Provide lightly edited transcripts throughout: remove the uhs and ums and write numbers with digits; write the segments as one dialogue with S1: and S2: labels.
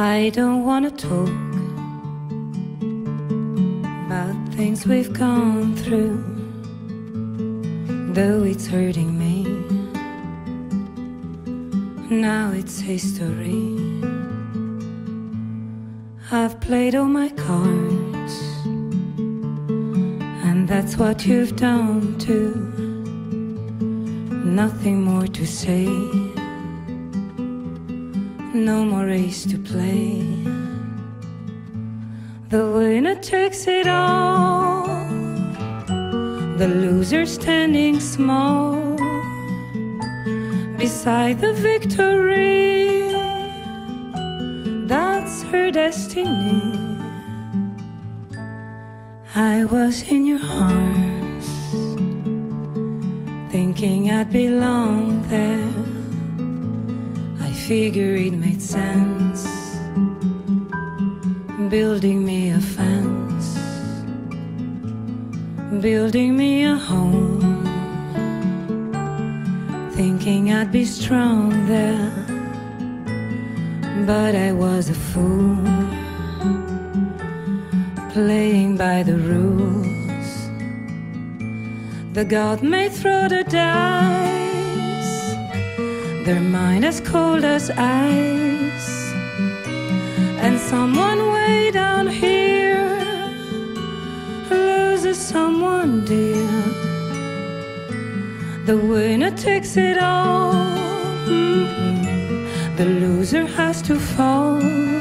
S1: I don't wanna talk about things we've gone through, though it's hurting me. Now it's history. I've played all my cards, and that's what you've done too. Nothing more to say, no more race to play. The winner takes it all, the loser standing small beside the victory. That's her destiny. I was in your arms, thinking I'd belong there. I figured it made sense, building me a fence, building me a home, thinking I'd be strong there. But I was a fool, playing by the rules. The god may throw the dice, their mind as cold as ice, and someone way down here loses someone dear. The winner takes it all, the loser has to fall.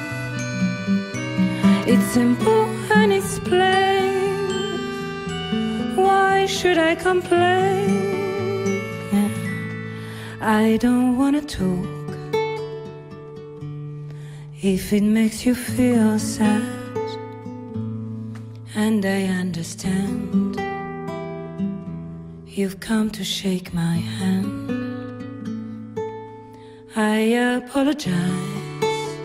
S1: It's simple and it's plain, why should I complain? I don't wanna talk if it makes you feel sad, and I understand. You've come to shake my hand. I apologize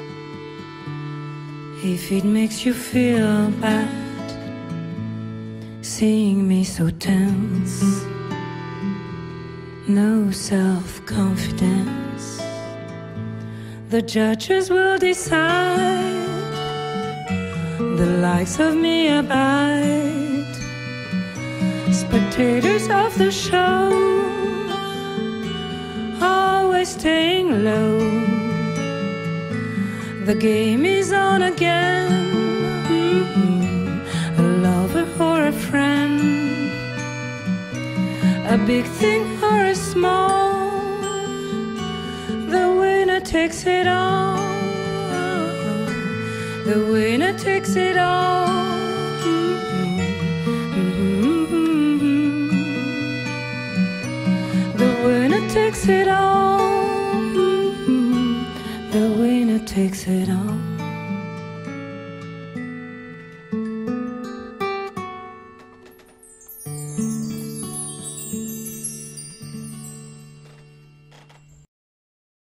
S1: if it makes you feel bad, seeing me so tense, no self-confidence. The judges will decide, the likes of me abide, spectators of the show, always staying low. The game is on again, a lover or a friend, a big thing or a small, the winner takes it all. The winner takes it all. The winner takes it all. The winner takes it all.